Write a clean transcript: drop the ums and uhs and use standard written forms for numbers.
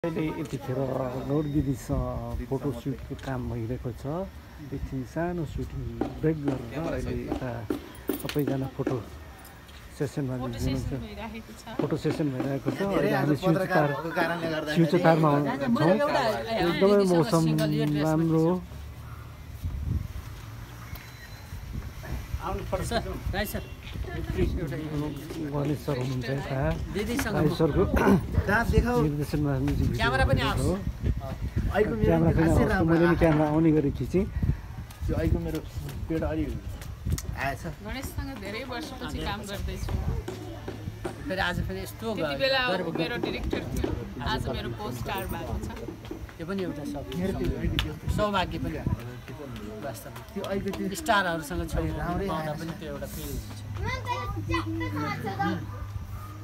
अहिले यतिखेर गौर दिदीसँग फोटोसुटको काम भइरहेको छ। एकछिन सानो सुटिङ ब्रेक गरेर अहिले यता सबैजना फोटो सेसनमा फोटो सेसन भइरहेको छ। अहिले हामी शिवचतारमा छौँ। एकदमै मौसम राम्रो हो। गणेश सर हुनुहुन्छ यता गणेश सरको निर्देशनमा म्युजिक भिडियो क्यामेरा पनि मैले नि क्यामेरा आउने गरी खिचेँ। त्यो अहिलेको मेरो पेट अलि आएछ। गणेशसँग धेरै वर्षपछि काम गर्दैछु। फेरि आज फेरि यस्तो त्यति बेला मेरो डिरेक्टर थियो, आज मेरो को स्टार भएको छ। त्यो पनि एउटा सौभाग्य पनि वास्तवमा त्यो अहिले स्टारहरूसँग छोडेर पाउँदा पनि त्यो एउटा फिल हुन्छ।